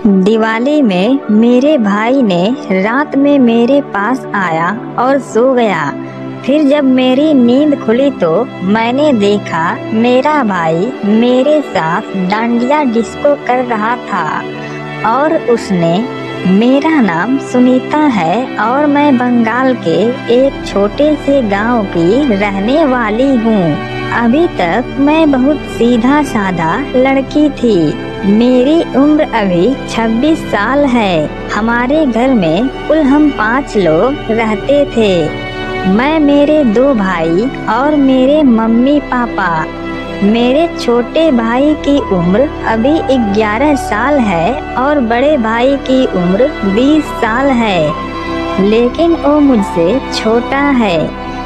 दिवाली में मेरे भाई ने रात में मेरे पास आया और सो गया। फिर जब मेरी नींद खुली तो मैंने देखा मेरा भाई मेरे साथ डांडिया डिस्को कर रहा था और उसने मेरा नाम सुनीता है और मैं बंगाल के एक छोटे से गांव की रहने वाली हूँ। अभी तक मैं बहुत सीधा साधा लड़की थी। मेरी उम्र अभी 26 साल है। हमारे घर में कुल हम 5 लोग रहते थे। मैं, मेरे 2 भाई और मेरे मम्मी पापा। मेरे छोटे भाई की उम्र अभी 11 साल है और बड़े भाई की उम्र 20 साल है, लेकिन वो मुझसे छोटा है।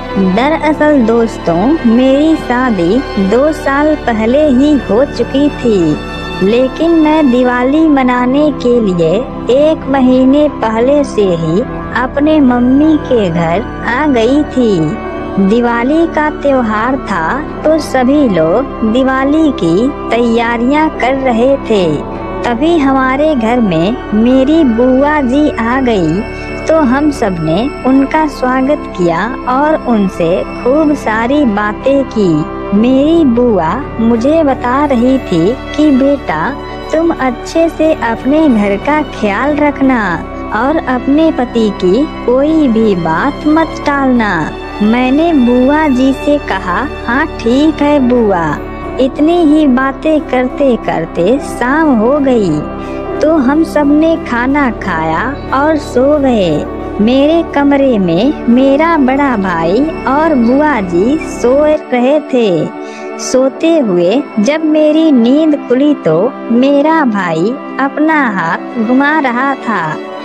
दरअसल दोस्तों, मेरी शादी 2 साल पहले ही हो चुकी थी, लेकिन मैं दिवाली मनाने के लिए 1 महीने पहले से ही अपने मम्मी के घर आ गई थी। दिवाली का त्योहार था तो सभी लोग दिवाली की तैयारियां कर रहे थे। तभी हमारे घर में मेरी बुआ जी आ गई तो हम सबने उनका स्वागत किया और उनसे खूब सारी बातें की। मेरी बुआ मुझे बता रही थी कि बेटा, तुम अच्छे से अपने घर का ख्याल रखना और अपने पति की कोई भी बात मत टालना। मैंने बुआ जी से कहा, हाँ ठीक है बुआ। इतनी ही बातें करते करते शाम हो गई तो हम सबने खाना खाया और सो गए। मेरे कमरे में मेरा बड़ा भाई और बुआ जी सो रहे थे। सोते हुए जब मेरी नींद खुली तो मेरा भाई अपना हाथ घुमा रहा था।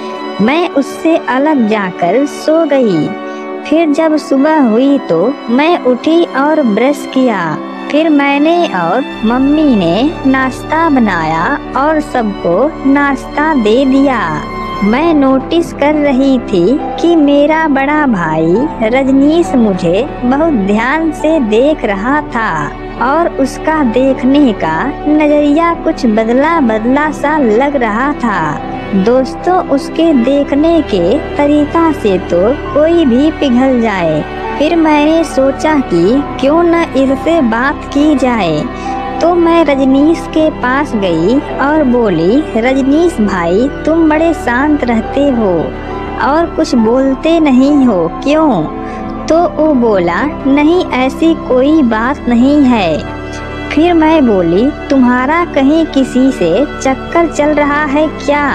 मैं उससे अलग जाकर सो गई। फिर जब सुबह हुई तो मैं उठी और ब्रश किया। फिर मैंने और मम्मी ने नाश्ता बनाया और सबको नाश्ता दे दिया। मैं नोटिस कर रही थी कि मेरा बड़ा भाई रजनीश मुझे बहुत ध्यान से देख रहा था और उसका देखने का नजरिया कुछ बदला बदला सा लग रहा था। दोस्तों, उसके देखने के तरीका से तो कोई भी पिघल जाए। फिर मैंने सोचा कि क्यों न इससे बात की जाए, तो मैं रजनीश के पास गई और बोली, रजनीश भाई, तुम बड़े शांत रहते हो और कुछ बोलते नहीं हो, क्यों? तो वो बोला, नहीं ऐसी कोई बात नहीं है। फिर मैं बोली, तुम्हारा कहीं किसी से चक्कर चल रहा है क्या?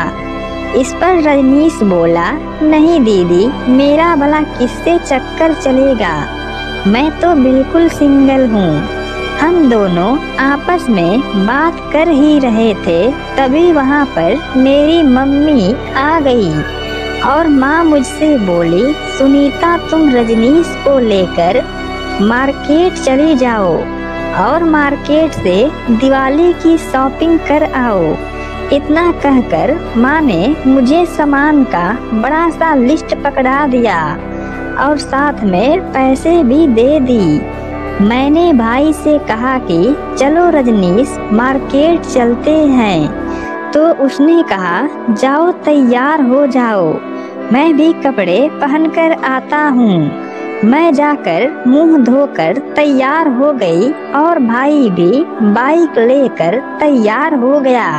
इस पर रजनीश बोला, नहीं दीदी, मेरा भला किससे चक्कर चलेगा, मैं तो बिल्कुल सिंगल हूँ। हम दोनों आपस में बात कर ही रहे थे, तभी वहाँ पर मेरी मम्मी आ गई और माँ मुझसे बोली, सुनीता, तुम रजनीश को लेकर मार्केट चली जाओ और मार्केट से दिवाली की शॉपिंग कर आओ। इतना कहकर माँ ने मुझे सामान का बड़ा सा लिस्ट पकड़ा दिया और साथ में पैसे भी दे दी। मैंने भाई से कहा कि चलो रजनीश, मार्केट चलते हैं। तो उसने कहा, जाओ तैयार हो जाओ, मैं भी कपड़े पहनकर आता हूँ। मैं जाकर मुंह धोकर तैयार हो गई और भाई भी बाइक लेकर तैयार हो गया।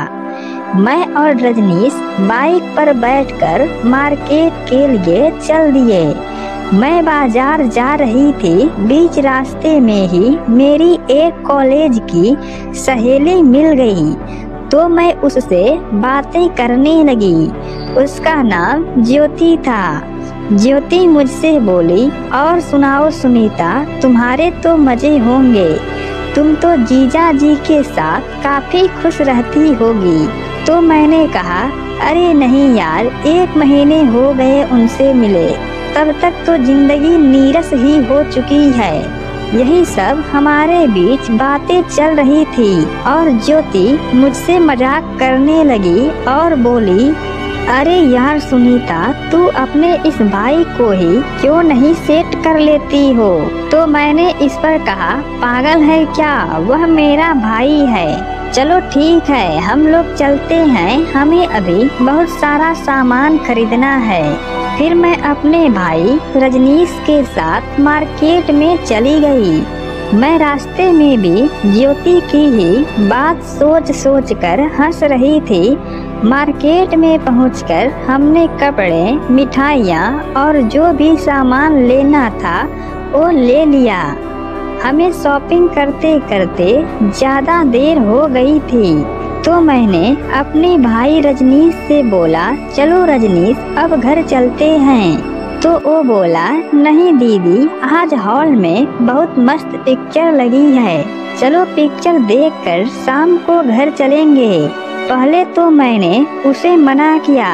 मैं और रजनीश बाइक पर बैठकर मार्केट के लिए चल दिए। मैं बाजार जा रही थी। बीच रास्ते में ही मेरी एक कॉलेज की सहेली मिल गई तो मैं उससे बातें करने लगी। उसका नाम ज्योति था। ज्योति मुझसे बोली, और सुनाओ सुनीता, तुम्हारे तो मजे होंगे, तुम तो जीजा जी के साथ काफी खुश रहती होगी। तो मैंने कहा, अरे नहीं यार, 1 महीने हो गए उनसे मिले, तब तक तो जिंदगी नीरस ही हो चुकी है। यही सब हमारे बीच बातें चल रही थी और ज्योति मुझसे मजाक करने लगी और बोली, अरे यार सुनीता, तू अपने इस भाई को ही क्यों नहीं सेट कर लेती हो? तो मैंने इस पर कहा, पागल है क्या, वह मेरा भाई है। चलो ठीक है, हम लोग चलते हैं, हमें अभी बहुत सारा सामान खरीदना है। फिर मैं अपने भाई रजनीश के साथ मार्केट में चली गई। मैं रास्ते में भी ज्योति की ही बात सोच सोच कर हंस रही थी। मार्केट में पहुंचकर हमने कपड़े, मिठाइयाँ और जो भी सामान लेना था वो ले लिया। हमें शॉपिंग करते करते ज्यादा देर हो गई थी, तो मैंने अपने भाई रजनीश से बोला, चलो रजनीश अब घर चलते हैं। तो वो बोला, नहीं दीदी, आज हॉल में बहुत मस्त पिक्चर लगी है, चलो पिक्चर देखकर शाम को घर चलेंगे। पहले तो मैंने उसे मना किया,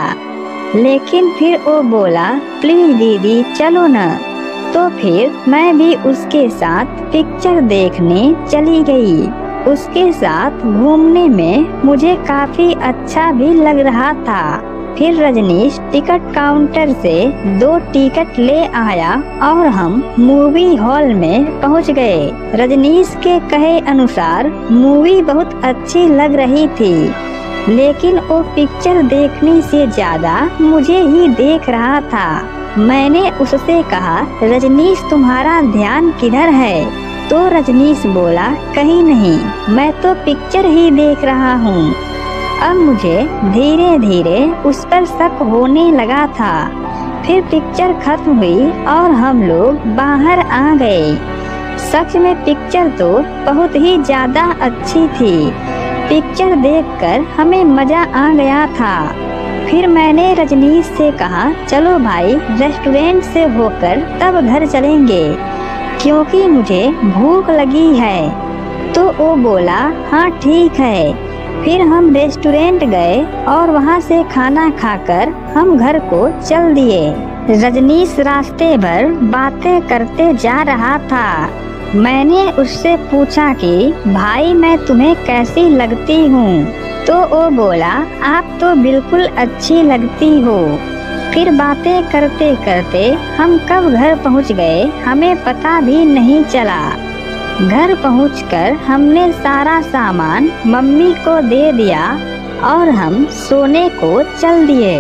लेकिन फिर वो बोला, प्लीज दीदी चलो न। तो फिर मैं भी उसके साथ पिक्चर देखने चली गई। उसके साथ घूमने में मुझे काफी अच्छा भी लग रहा था। फिर रजनीश टिकट काउंटर से 2 टिकट ले आया और हम मूवी हॉल में पहुंच गए। रजनीश के कहे अनुसार मूवी बहुत अच्छी लग रही थी, लेकिन वो पिक्चर देखने से ज्यादा मुझे ही देख रहा था। मैंने उससे कहा, रजनीश तुम्हारा ध्यान किधर है? तो रजनीश बोला, कहीं नहीं, मैं तो पिक्चर ही देख रहा हूँ। अब मुझे धीरे धीरे उस पर शक होने लगा था। फिर पिक्चर खत्म हुई और हम लोग बाहर आ गए। सच में पिक्चर तो बहुत ही ज्यादा अच्छी थी। पिक्चर देखकर हमें मजा आ गया था। फिर मैंने रजनीश से कहा, चलो भाई रेस्टोरेंट से होकर तब घर चलेंगे, क्योंकि मुझे भूख लगी है। तो वो बोला, हाँ ठीक है। फिर हम रेस्टोरेंट गए और वहाँ से खाना खाकर हम घर को चल दिए। रजनीश रास्ते भर बातें करते जा रहा था। मैंने उससे पूछा कि भाई मैं तुम्हें कैसी लगती हूँ? तो वो बोला, आप तो बिल्कुल अच्छी लगती हो। फिर बातें करते करते हम कब घर पहुंच गए हमें पता भी नहीं चला। घर पहुंचकर हमने सारा सामान मम्मी को दे दिया और हम सोने को चल दिए।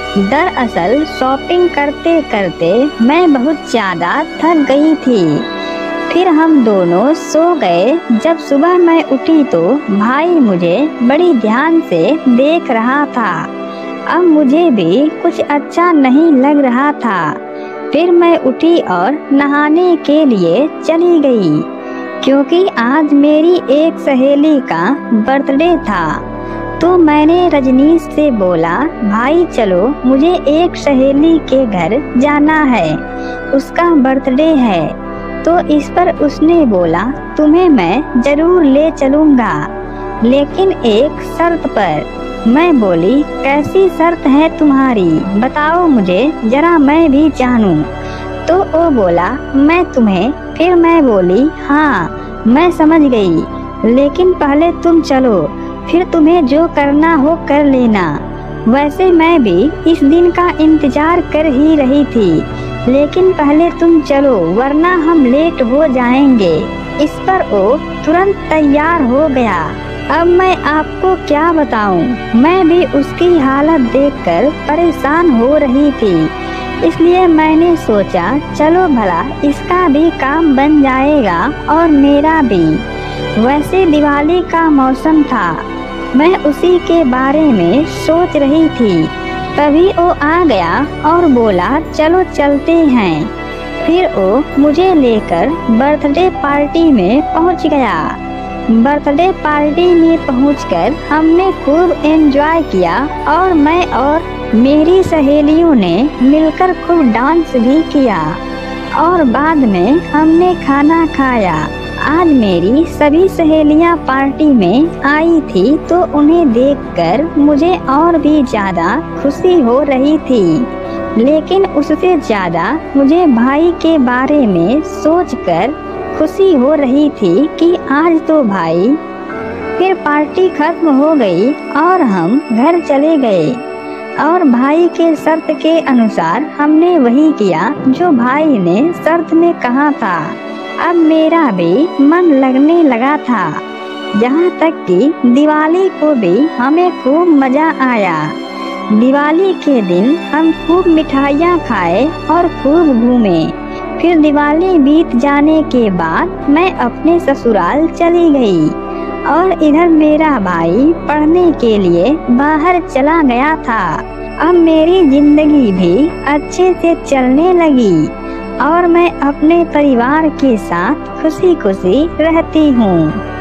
दरअसल शॉपिंग करते करते मैं बहुत ज्यादा थक गई थी। फिर हम दोनों सो गए। जब सुबह मैं उठी तो भाई मुझे बड़ी ध्यान से देख रहा था। अब मुझे भी कुछ अच्छा नहीं लग रहा था। फिर मैं उठी और नहाने के लिए चली गई, क्योंकि आज मेरी एक सहेली का बर्थडे था। तो मैंने रजनीश से बोला, भाई चलो मुझे एक सहेली के घर जाना है, उसका बर्थडे है। तो इस पर उसने बोला, तुम्हें मैं जरूर ले चलूँगा, लेकिन एक शर्त पर। मैं बोली, कैसी शर्त है तुम्हारी, बताओ मुझे जरा मैं भी जानूं। तो वो बोला, मैं तुम्हें। फिर मैं बोली, हाँ मैं समझ गई, लेकिन पहले तुम चलो, फिर तुम्हें जो करना हो कर लेना। वैसे मैं भी इस दिन का इंतजार कर ही रही थी, लेकिन पहले तुम चलो वरना हम लेट हो जाएंगे। इस पर वो तुरंत तैयार हो गया। अब मैं आपको क्या बताऊं, मैं भी उसकी हालत देखकर परेशान हो रही थी। इसलिए मैंने सोचा चलो भला इसका भी काम बन जाएगा और मेरा भी। वैसे दिवाली का मौसम था, मैं उसी के बारे में सोच रही थी। तभी वो आ गया और बोला, चलो चलते हैं। फिर वो मुझे लेकर बर्थडे पार्टी में पहुंच गया। बर्थडे पार्टी में पहुंचकर हमने खूब एंजॉय किया और मैं और मेरी सहेलियों ने मिलकर खूब डांस भी किया और बाद में हमने खाना खाया। आज मेरी सभी सहेलियां पार्टी में आई थी, तो उन्हें देखकर मुझे और भी ज्यादा खुशी हो रही थी। लेकिन उससे ज्यादा मुझे भाई के बारे में सोचकर खुशी हो रही थी कि आज तो भाई। फिर पार्टी खत्म हो गई और हम घर चले गए और भाई के शर्त के अनुसार हमने वही किया जो भाई ने शर्त में कहा था। अब मेरा भी मन लगने लगा था। यहाँ तक कि दिवाली को भी हमें खूब मजा आया। दिवाली के दिन हम खूब मिठाइयाँ खाए और खूब घूमे। फिर दिवाली बीत जाने के बाद मैं अपने ससुराल चली गई और इधर मेरा भाई पढ़ने के लिए बाहर चला गया था। अब मेरी जिंदगी भी अच्छे से चलने लगी और मैं अपने परिवार के साथ खुशी खुशी रहती हूँ।